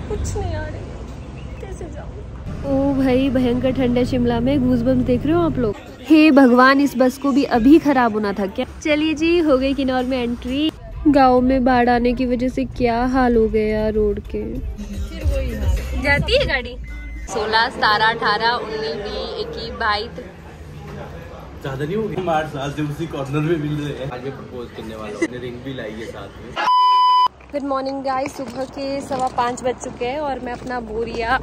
कुछ नहीं आ रही, कैसे जाऊँ। ओ भाई भयंकर ठंड है शिमला में, गूज़बम्स देख रहे हो आप लोग। हे भगवान, इस बस को भी अभी खराब होना था क्या। चलिए जी, हो गई किन्नौर में एंट्री। गांव में बाढ़ आने की वजह से क्या हाल हो गया रोड के। फिर वही हाल। जाती है गाड़ी 16, 17, 18, 19, 20, 21, 22 ज्यादा नहीं होगी। 8 साल से उसी कॉर्नर में मिल रहे हैं। आज मैं प्रपोज करने वाला हूँ, रिंग भी लाई है साथ में। गुड मॉर्निंग गाइस, सुबह के 5:15 बज चुके हैं और मैं अपना बोरिया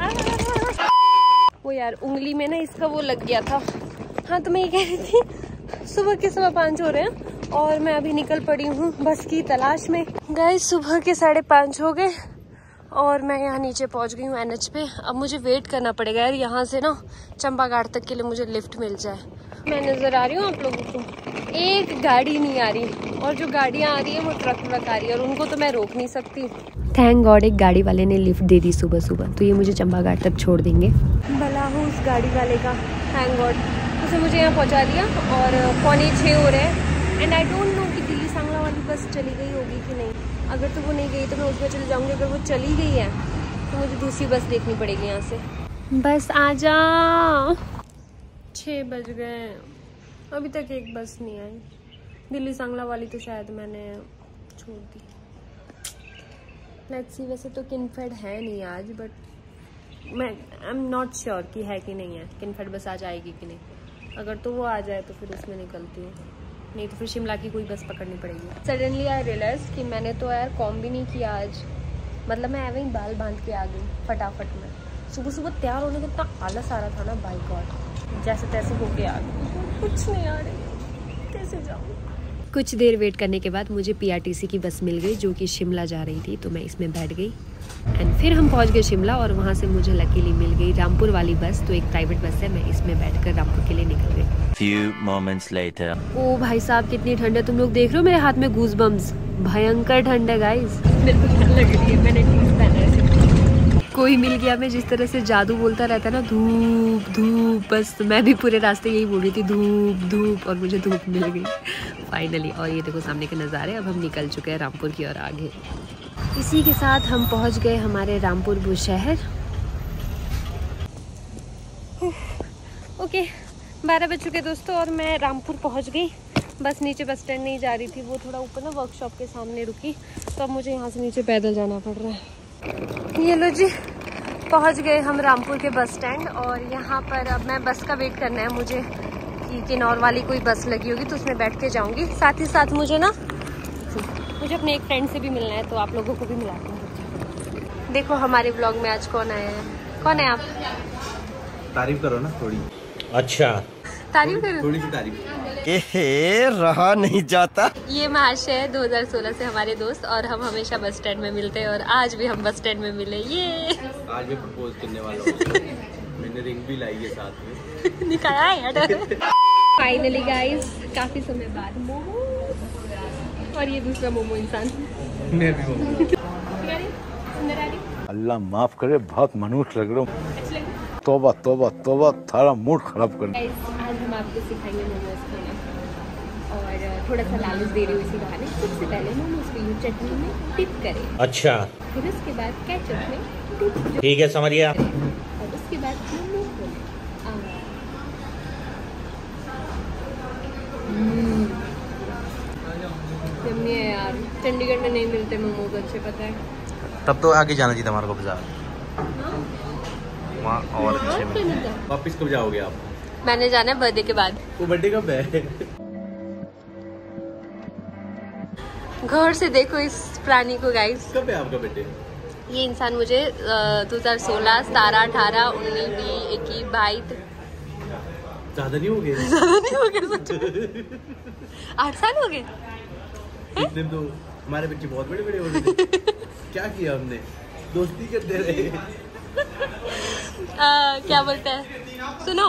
वो यार उंगली में ना इसका वो लग गया था। हाँ तो मैं ये कह रही थी, सुबह के 5:15 हो रहे हैं और मैं अभी निकल पड़ी हूँ बस की तलाश में। गाइस सुबह के 5:30 हो गए और मैं यहाँ नीचे पहुँच गई हूँ NH पे। अब मुझे वेट करना पड़ेगा यार यहाँ से ना चंबा घाट तक के लिए मुझे लिफ्ट मिल जाए। मैं नजर आ रही हूँ आप लोगों को, एक गाड़ी नहीं आ रही और जो गाड़ियाँ आ रही है वो ट्रक आ रही है और उनको तो मैं रोक नहीं सकती। थैंक गॉड एक गाड़ी वाले ने लिफ्ट दे दी सुबह सुबह, तो ये मुझे चंबा घाट तक छोड़ देंगे। भला हो उस गाड़ी वाले का, थैंक गॉड उसने मुझे यहाँ पहुँचा दिया। और 5:45 हो रहे हैं एंड आई डोंट नो कि दिल्ली सांगला वाली बस चली गई होगी कि नहीं। अगर तो वो नहीं गई तो मैं उसमें चली जाऊँगी, अगर वो चली गई है तो मुझे दूसरी बस देखनी पड़ेगी यहाँ से। बस आ जा, 6 बज गए, अभी तक एक बस नहीं आई। दिल्ली सांगला वाली तो शायद मैंने छोड़ दी। लेट्स सी, वैसे तो किनफेड है नहीं आज, बट मैं आई एम नॉट श्योर कि है कि नहीं है। किनफेड बस आज आएगी कि नहीं, अगर तो वो आ जाए तो फिर उसमें निकलती हूँ, नहीं तो फिर शिमला की कोई बस पकड़नी पड़ेगी। सडनली आई रियलाइज कि मैंने तो यार कॉम भी नहीं किया आज, मतलब मैं ऐसे ही बाल बांध के आ गई फटाफट में। सुबह सुबह तैयार होने का इतना आलस आ रहा था ना, बाय गॉड जैसे तैसे होके आ गई। कुछ नहीं आ रही, कैसे जाऊँ। कुछ देर वेट करने के बाद मुझे PRTC की बस मिल गई जो कि शिमला जा रही थी, तो मैं इसमें बैठ गई एंड फिर हम पहुंच गए शिमला। और वहां से मुझे लकीली मिल गई रामपुर वाली बस, तो एक प्राइवेट बस है, मैं इसमें बैठकर रामपुर के लिए निकल गई। Few moments later. ओ भाई साहब कितनी ठंड है, तुम लोग देख रहे हो मेरे हाथ में गूज़बम्स, भयंकर ठंड है गाइस। मेरे को ठंड लग रही है, मैंने टी-शर्ट पहना है। कोई मिल गया, मैं जिस तरह से जादू बोलता रहता है ना, धूप धूप, बस मैं भी पूरे रास्ते यही बोल रही थी, धूप धूप, और मुझे धूप मिल गई फाइनली। और ये देखो सामने के नज़ारे, अब हम निकल चुके हैं रामपुर की ओर आगे। इसी के साथ हम पहुंच गए हमारे रामपुर बुशहर। ओके 12 बज चुके दोस्तों और मैं रामपुर पहुंच गई। बस नीचे बस स्टैंड नहीं जा रही थी, वो थोड़ा ऊपर ना वर्कशॉप के सामने रुकी, तो अब मुझे यहाँ से नीचे पैदल जाना पड़ रहा है। ये लो जी, पहुंच गए हम रामपुर के बस स्टैंड और यहाँ पर अब मैं बस का वेट करना है मुझे कि किन्नौर वाली कोई बस लगी होगी तो उसमें बैठ के जाऊँगी। साथ ही साथ मुझे अपने एक फ्रेंड से भी मिलना है, तो आप लोगों को भी मिलाती हूँ। देखो हमारे ब्लॉग में आज कौन आया है, कौन है आप? तारीफ करो ना थोड़ी। अच्छा तारीफ करो, थोड़ी सी तारीफ। रहा नहीं जाता। ये महाशय है 2016 से हमारे दोस्त और हम हमेशा बस स्टैंड में मिलते हैं और आज भी हम बस स्टैंड में मिले। ये आज मैं प्रपोज करने वाला हूँ, मैंने रिंग भी लाई है साथ में। निकाला है फाइनली गाइस, काफी समय बाद मोमो, और ये दूसरा मोमो इंसान। मैं भी मोमो। अल्लाह माफ करे, बहुत मनुष्य लग रहा हूँ। तौबा तौबा तौबा, थारा मूड खराब कर। आज हम आपको सिखाएंगे मोमोज खाना और थोड़ा सा लालच दे रही हूँ इसी बहाने। सबसे पहले मोमोज को यूँ चटनी में डिप करें, अच्छा फिर उसके बाद केचप में डिप, ठीक है समझ गया। और उसके बाद मोमो खोलें। यम्मी है यार, चंडीगढ़ में नहीं मिलते मोमोज अच्छे, पता है। तब तो आगे जाना चाहिए हमारे को बाजार, वहाँ और अच्छे मिलते। वापिस कब जाओगे आप? मैंने जाना है बर्थडे के बाद। वो बर्थडे कब है? गौर से देखो इस प्राणी को गाइस। कब है आपका बर्थडे? ये इंसान मुझे 2016, 17, 18, 19, 20, 21, 22 ज्यादा नहीं हो गए? ज्यादा नहीं हो गए सच में। 8 साल हो गए। इतने तो हमारे बच्चे बहुत बड़े बड़े हो गए। क्या किया हमने, दोस्ती करते रहे। क्या बोलते हैं, सुनो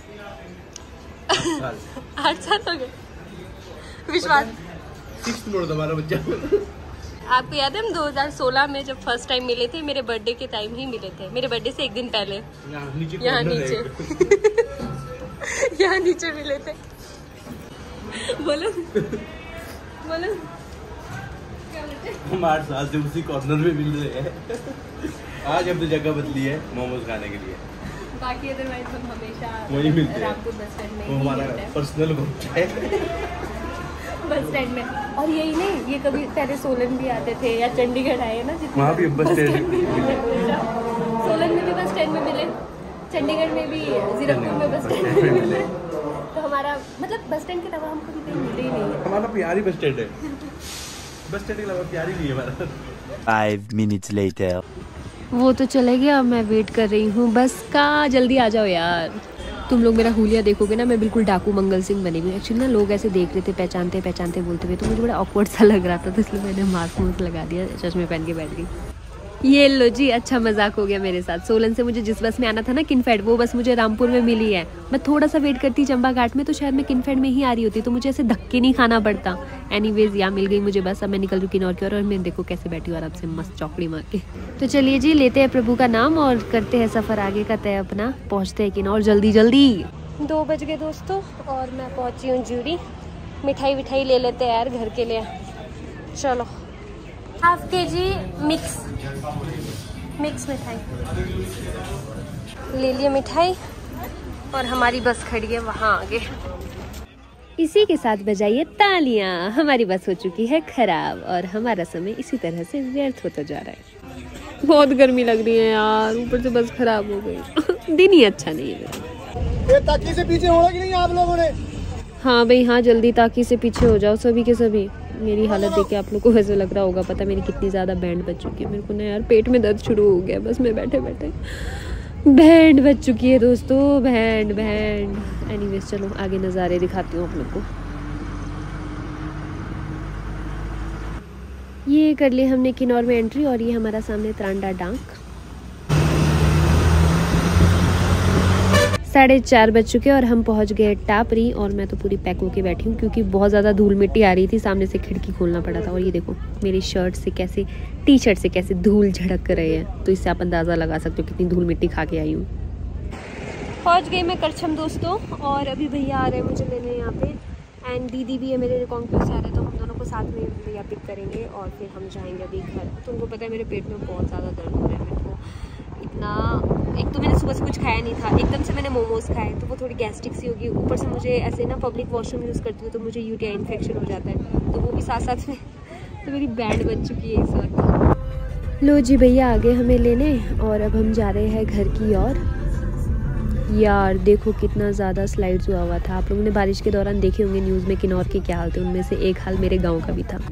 8 साल हो गए। विश्वास 6th बोर्ड हमारा बच्चा। आपको याद है हम 2016 में जब फर्स्ट टाइम मिले थे, मेरे बर्थडे के टाइम ही मिले थे, मेरे बर्थडे से एक दिन पहले। यहाँ नीचे यहाँ नीचे मिले थे। बोलो बोलो क्या बोलते हम 8 साल से उसी कॉर्नर में मिल रहे हैं। आज हमने जगह बदली है मोमोज खाने के लिए। बाकी अदरवाइज हम हमेशा वही मिलते हैं। रामपुर बस स्टैंड में वो हमारा पर्सनल ग्रुप है बस स्टैंड में। और यही नहीं, ये कभी पहले सोलन भी आते थे या चंडीगढ़ आए ना, जितने वहाँ भी बस स्टैंड। सोलन में भी बस स्टैंड में मिले, चंडीगढ़ में भी, जीरकपुर में बस स्टैंड में मिले। तो हमारा मतलब बस स्टैंड के अलावा हम कभी कहीं मिले ही नहीं है। हमारा प्यारी बस स्टैंड है। बस स्टैंड के अलावा प्यारी नहीं है हमारा। 5 minutes later. वो तो चले गया, मैं वेट कर रही हूँ बस का। जल्दी आ जाओ यार। तुम लोग मेरा हुलिया देखोगे ना, मैं बिल्कुल डाकू मंगल सिंह बनी हुई। एक्चुअली ना लोग ऐसे देख रहे थे, पहचानते पहचानते बोलते हुए, तो मुझे बड़ा ऑकवर्ड सा लग रहा था, तो इसलिए मैंने मास्क मुस्क लगा दिया, चश्मे पहन के बैठ गई। ये लो जी, अच्छा मजाक हो गया मेरे साथ। सोलन से मुझे जिस बस में आना था ना, किनफेड, वो बस मुझे रामपुर में मिली है। मैं थोड़ा सा वेट करती चंबा घाट में, तो शायद मैं किनफेड में ही आ रही होती, तो मुझे ऐसे धक्के नहीं खाना पड़ता। एनीवेज यहाँ मिल गई मुझे बस। अब मैं निकल रही किन्नौर की ओर, और मैं देखो कैसे बैठी हूँ आराम से मस्त चौकड़ी मार के। तो चलिए जी, लेते हैं प्रभु का नाम और करते हैं सफर आगे का तय अपना। पहुँचते हैं किन्नौर जल्दी जल्दी। 2 बज गए दोस्तों, और मैं पहुँची हूँ जूरी। मिठाई विठाई ले लेते हैं यार घर के लिए। चलो, ½ kg मिक्स मिठाई ले लिए मिठाई, और हमारी बस खड़ी है वहाँ आगे। इसी के साथ बजाइए तालियां, हमारी बस हो चुकी है खराब, और हमारा समय इसी तरह से व्यर्थ होता जा रहा है। बहुत गर्मी लग रही है यार, ऊपर से बस खराब हो गई। दिन ही अच्छा नहीं है मेरा। ताकि से पीछे होना कि नहीं आप लोगों ने? हाँ भाई हाँ, जल्दी ताकि से पीछे हो जाओ सभी के सभी। मेरी हालत देख के आप लोग को वैसे लग रहा होगा, पता मेरी कितनी ज़्यादा बैंड बज चुकी है। मेरे को ना यार पेट में दर्द शुरू हो गया बस में बैठे बैठे। बैंड बज चुकी है दोस्तों, बैंड। एनीवेज चलो आगे नज़ारे दिखाती हूँ आप लोग को। ये कर लिए हमने किन्नौर में एंट्री, और ये हमारा सामने त्रांडा डांक। 4:30 बज चुके और हम पहुंच गए टापरी, और मैं तो पूरी पैक होके बैठी हूँ क्योंकि बहुत ज़्यादा धूल मिट्टी आ रही थी। सामने से खिड़की खोलना पड़ा था, और ये देखो मेरी शर्ट से कैसे, टी शर्ट से कैसे धूल झड़क रहे हैं, तो इससे आप अंदाज़ा लगा सकते हो कितनी धूल मिट्टी खा के आई हूँ। पहुँच गई मैं करछम दोस्तों, और अभी भैया आ रहे हैं मुझे लेने यहाँ पे, एंड दीदी भी है मेरे रिकॉन्क्वेस्ट आ रहे हैं, तो हम दोनों को साथ में भैया पिक करेंगे, और फिर हम जाएंगे अभी घर। तुमको पता है मेरे पेट में बहुत ज़्यादा दर्द हो रहा है। मेरे को इतना, एक तो मैंने सुबह से कुछ खाया नहीं था, एकदम से मैंने मोमोज खाए, तो वो थोड़ी गैस्ट्रिक सी होगी। ऊपर से मुझे ऐसे ना पब्लिक वॉशरूम यूज़ करती हूँ, तो मुझे यूटीआई इन्फेक्शन हो जाता है, तो वो भी साथ साथ में। तो मेरी बैंड बन चुकी है इस वक्त। लो जी भैया आ गए हमें लेने, और अब हम जा रहे हैं घर की ओर। यार देखो कितना ज़्यादा स्लाइड्स हुआ था। आप लोगों ने बारिश के दौरान देखे होंगे न्यूज़ में किन्नौर के क्या हाल थे, उनमें से एक हाल मेरे गाँव का भी था।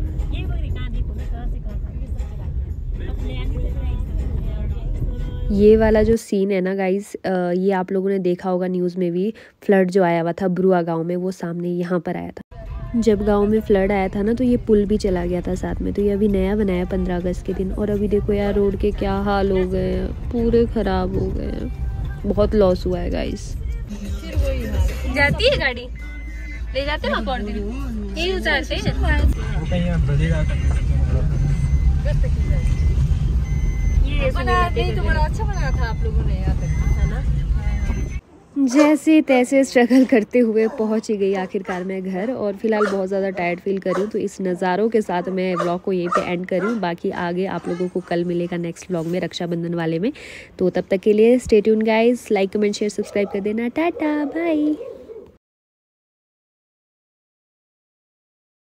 ये वाला जो सीन है ना गाइस, ये आप लोगों ने देखा होगा न्यूज़ में भी। फ्लड जो आया हुआ था बुरुआ गांव में, वो सामने यहाँ पर आया था। जब गांव में फ्लड आया था ना, तो ये पुल भी चला गया था साथ में। तो ये अभी नया बनाया 15 अगस्त के दिन, और अभी देखो यार रोड के क्या हाल हो गए हैं, पूरे ख़राब हो गए हैं। बहुत लॉस हुआ है गाइस। जाती है गाड़ी, ले जाते हैं आप और दिन यही उतारते हैं। तो बड़ा अच्छा बनाया था आप लोगों ने यहाँ तक, है ना। जैसे तैसे स्ट्रगल करते हुए पहुंच ही गई आखिरकार मैं घर, और फिलहाल बहुत ज़्यादा टायर्ड फील कर रही हूँ। तो इस नज़ारों के साथ मैं व्लॉग को यहीं पे एंड कर रही हूँ। बाकी आगे आप लोगों को कल मिलेगा नेक्स्ट व्लॉग में, रक्षाबंधन वाले में। तो तब तक के लिए stay tune guys, like comment share subscribe कर देना। Tata bye.